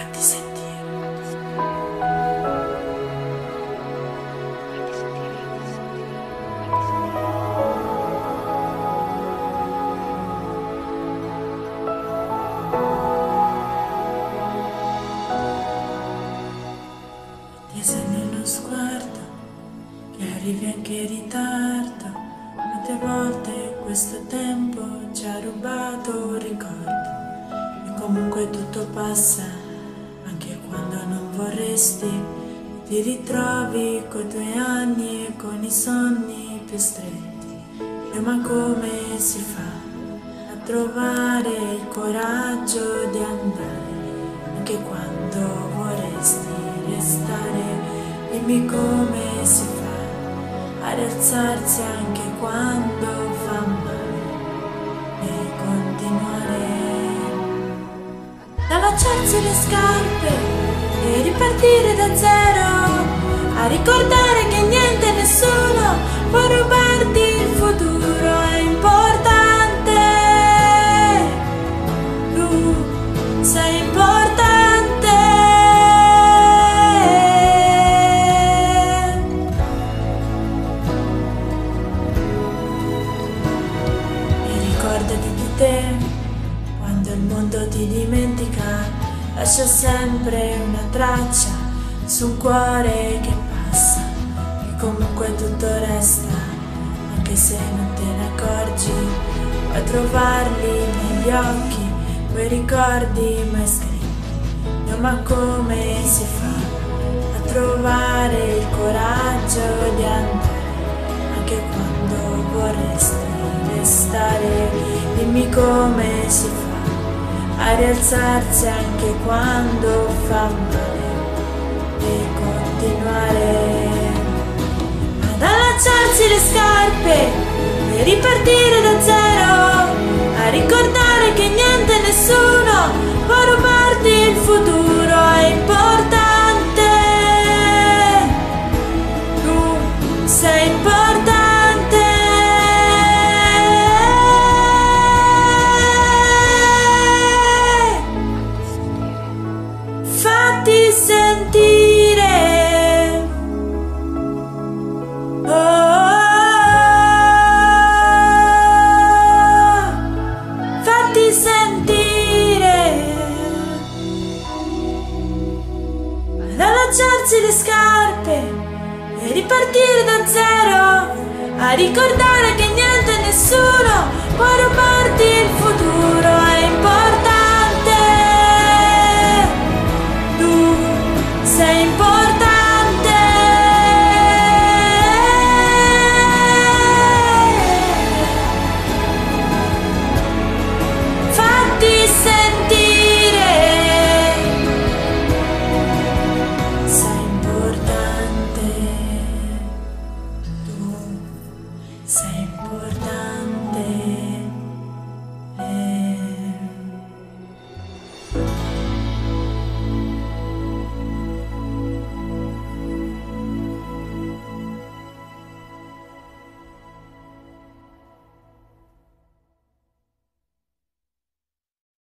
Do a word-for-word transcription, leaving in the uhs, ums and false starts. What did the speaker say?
Fatti sentire. Attesa nello sguardo, che arrivi anche in ritardo. Molte volte questo tempo ci ha rubato un ricordo. E comunque tutto passa, anche quando non vorresti. Ti ritrovi coi tuoi anni e con i sogni più stretti. E ma come si fa a trovare il coraggio di andare, anche quando vorresti restare? Dimmi come si fa a rialzarsi anche quando fa male e continuare ad allacciarsi le scarpe e ripartire da zero, a ricordare che niente e nessuno può rubarti il futuro. È importante, tu sei importante. E ricordati di te quando il mondo ti dimentica. Lascia sempre una traccia su un cuore che passa, e comunque tutto resta, anche se non te ne accorgi. Puoi trovarli negli occhi, quei ricordi mai scritti. No, ma come si fa a trovare il coraggio di andare, anche quando vorresti restare? Dimmi come si fa a rialzarsi anche quando fa male e continuare ad allacciarsi le scarpe e ripartire da zero, a ricordare che niente e nessuno può rubarti il futuro. È importante, tu sei importante. Fatti sentire, oh, fatti sentire, ad allacciarsi le scarpe e ripartire da zero, a ricordare che niente e nessuno può rubarti il futuro.